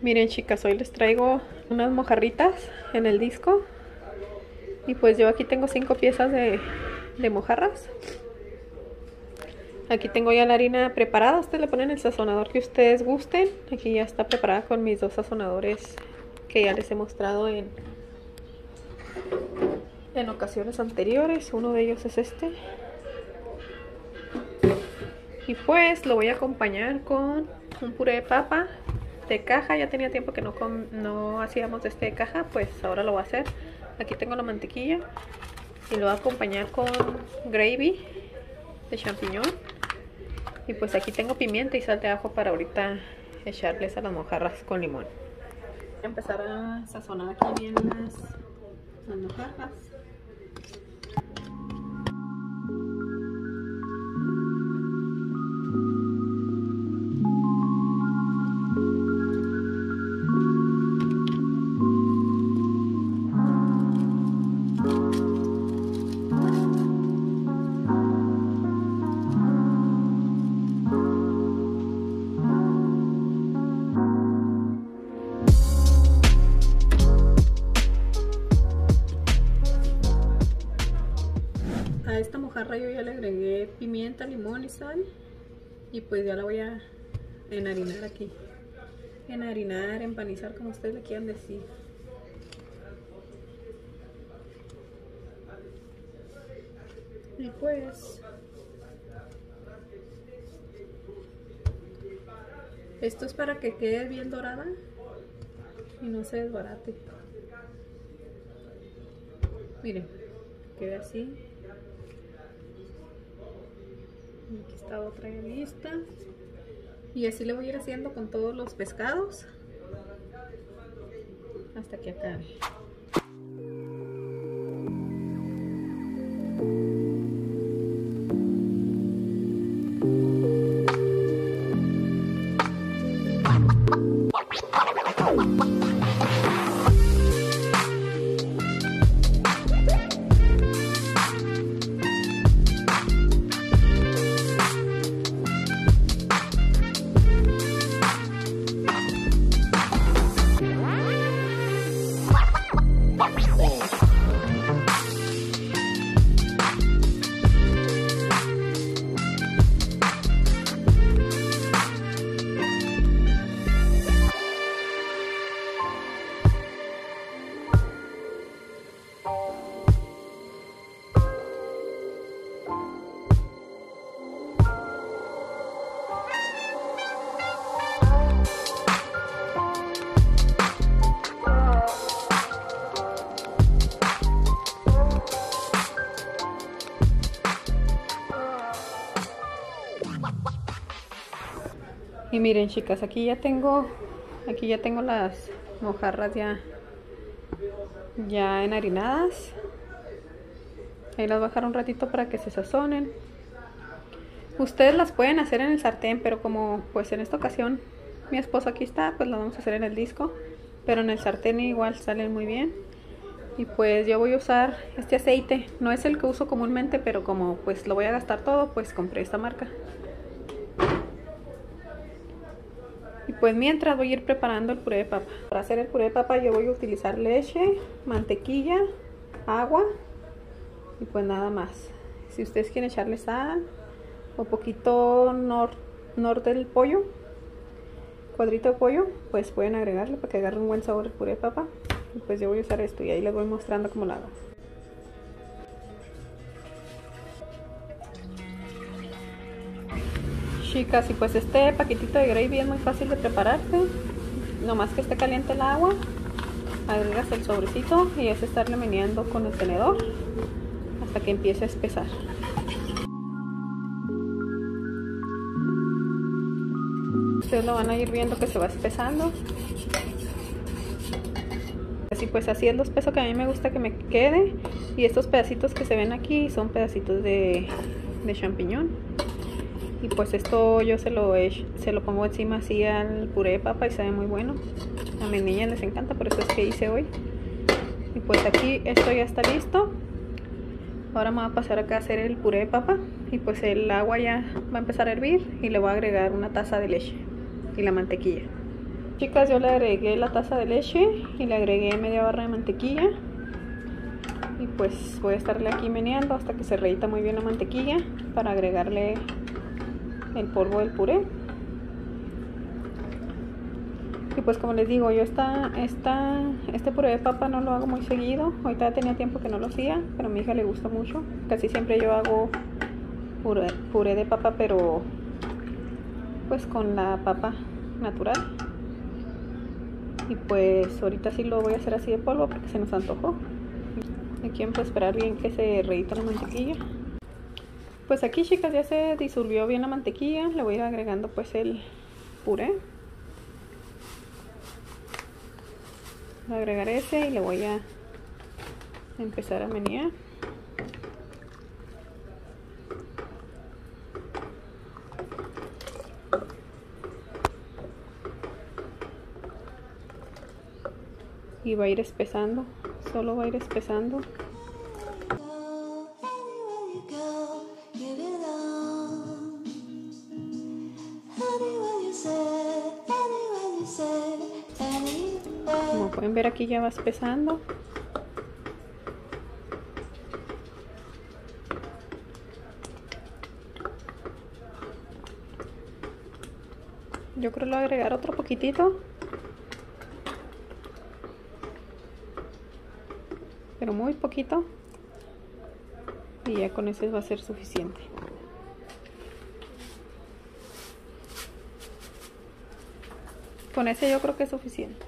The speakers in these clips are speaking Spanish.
Miren chicas, hoy les traigo unas mojarritas en el disco. Y pues yo aquí tengo 5 piezas de mojarras. Aquí tengo ya la harina preparada. Ustedes le ponen el sazonador que ustedes gusten. Aquí ya está preparada con mis 2 sazonadores que ya les he mostrado en ocasiones anteriores. Uno de ellos es este. Y pues lo voy a acompañar con un puré de papa de caja. Ya tenía tiempo que no hacíamos de este de caja, pues ahora lo voy a hacer. Aquí tengo la mantequilla y lo voy a acompañar con gravy de champiñón. Y pues aquí tengo pimienta y sal de ajo para ahorita echarles a las mojarras con limón. Voy a empezar a sazonar aquí bien las mojarras. A esta mojarra yo ya le agregué pimienta, limón y sal. Y pues ya la voy a enharinar aquí. Enharinar, empanizar, como ustedes le quieran decir. Y pues esto es para que quede bien dorada y no se desbarate. Miren, queda así. Aquí está otra ya lista. Y así le voy a ir haciendo con todos los pescados hasta que acabe. Y miren chicas, aquí ya tengo las mojarras ya enharinadas. Ahí las voy a dejar un ratito para que se sazonen. Ustedes las pueden hacer en el sartén, pero como pues en esta ocasión mi esposo aquí está, pues las vamos a hacer en el disco. Pero en el sartén igual salen muy bien. Y pues yo voy a usar este aceite. No es el que uso comúnmente, pero como pues lo voy a gastar todo, pues compré esta marca. Y pues mientras voy a ir preparando el puré de papa. Para hacer el puré de papa yo voy a utilizar leche, mantequilla, agua y pues nada más. Si ustedes quieren echarle sal o poquito nor del pollo, cuadrito de pollo, pues pueden agregarle para que agarre un buen sabor el puré de papa. Y pues yo voy a usar esto y ahí les voy mostrando cómo lo hago. Chicas, y pues este paquetito de gravy es muy fácil de prepararse. Nomás que esté caliente el agua, agregas el sobrecito y es estarle meneando con el tenedor hasta que empiece a espesar. Ustedes lo van a ir viendo que se va espesando. Así pues, así es lo espeso que a mí me gusta que me quede. Y estos pedacitos que se ven aquí son pedacitos de champiñón. Y pues esto yo se lo pongo encima así al puré de papa y sabe muy bueno. A mis niñas les encanta, por eso es que hice hoy. Y pues aquí esto ya está listo. Ahora me voy a pasar acá a hacer el puré de papa. Y pues el agua ya va a empezar a hervir y le voy a agregar una taza de leche y la mantequilla. Chicas, yo le agregué la taza de leche y le agregué media barra de mantequilla. Y pues voy a estarle aquí meneando hasta que se derrita muy bien la mantequilla para agregarle el polvo del puré. Y pues como les digo, yo este puré de papa no lo hago muy seguido. Ahorita tenía tiempo que no lo hacía, pero a mi hija le gusta mucho. Casi siempre yo hago puré de papa, pero pues con la papa natural. Y pues ahorita sí lo voy a hacer así de polvo porque se nos antojó. Aquí vamos a esperar bien que se derrita la mantequilla. Pues aquí, chicas, ya se disolvió bien la mantequilla. Le voy a ir agregando pues el puré. Voy a agregar ese y le voy a empezar a menear. Y va a ir espesando, solo va a ir espesando. Como pueden ver, aquí ya va espesando. Yo creo que le voy a agregar otro poquitito, pero muy poquito, y ya con ese va a ser suficiente. Con ese yo creo que es suficiente.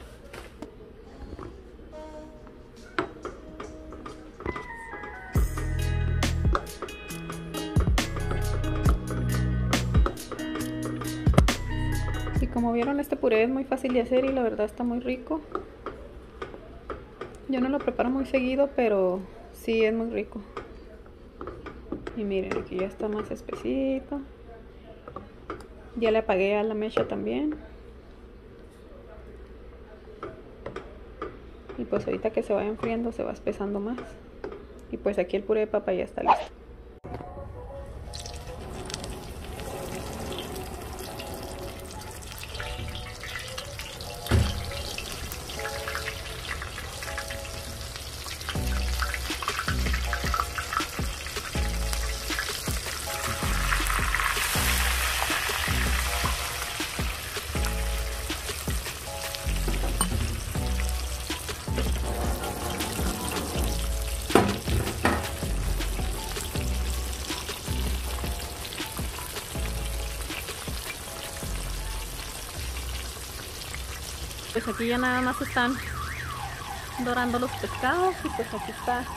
Y como vieron, este puré es muy fácil de hacer y la verdad está muy rico. Yo no lo preparo muy seguido, pero sí es muy rico. Y miren, aquí ya está más espesito. Ya le apagué a la mecha también. Y pues ahorita que se vaya enfriando se va espesando más. Y pues aquí el puré de papa ya está listo. Pues aquí ya nada más están dorando los pescados y pues aquí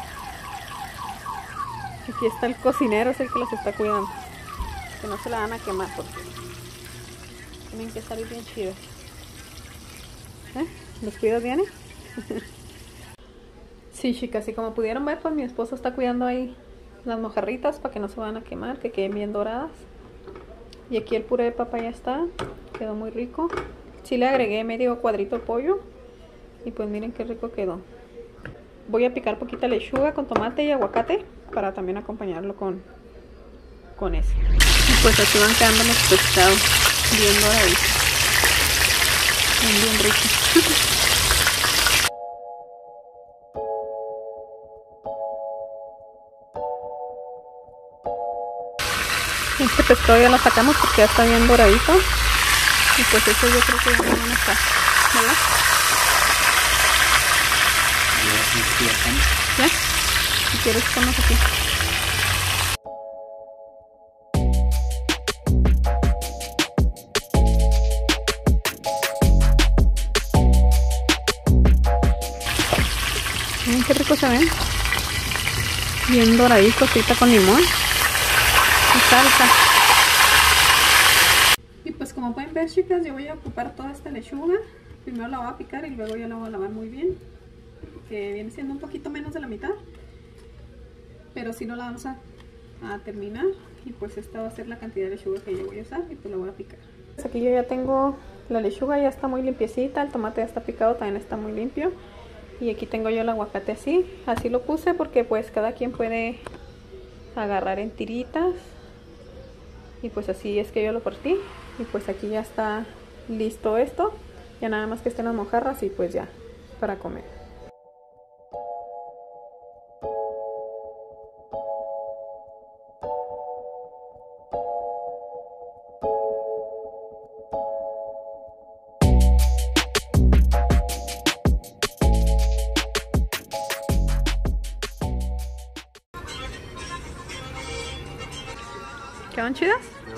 está el cocinero, es el que los está cuidando, que no se la van a quemar porque tienen que salir bien chidos. ¿Los cuidas bien? Sí, chicas, y como pudieron ver, pues mi esposo está cuidando ahí las mojarritas para que no se van a quemar, que queden bien doradas. Y aquí el puré de papa ya está, quedó muy rico. Sí le agregué medio cuadrito de pollo y pues miren qué rico quedó. Voy a picar poquita lechuga con tomate y aguacate para también acompañarlo con eso. Y pues aquí van quedando los pescados bien doraditos, bien ricos. Este pescado ya lo sacamos porque ya está bien doradito. Y pues eso yo creo que ya no está, ¿verdad? ¿Ya? Si quieres ponnos aquí. Miren qué rico se ven. Bien doradito, ahorita con limón y salsa. Y pues como pueden ver, chicas, yo voy a ocupar toda esta lechuga. Primero la voy a picar y luego ya la voy a lavar muy bien, que viene siendo un poquito menos de la mitad, pero si no la vamos a terminar. Y pues esta va a ser la cantidad de lechuga que yo voy a usar y pues la voy a picar. Pues aquí yo ya tengo la lechuga, ya está muy limpiecita, el tomate ya está picado, también está muy limpio. Y aquí tengo yo el aguacate así lo puse porque pues cada quien puede agarrar en tiritas. Y pues así es que yo lo partí. Y pues aquí ya está listo esto. Ya nada más que estén las mojarras y pues ya, para comer. ¿Quedan chidas?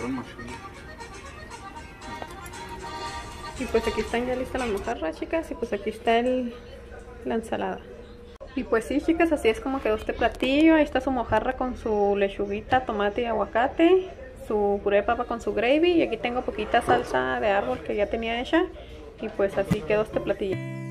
Y pues aquí están ya listas las mojarras, chicas. Y pues aquí está la ensalada. Y pues sí, chicas, así es como quedó este platillo. Ahí está su mojarra con su lechuguita, tomate y aguacate. Su puré de papa con su gravy. Y aquí tengo poquita salsa de árbol que ya tenía hecha. Y pues así quedó este platillo.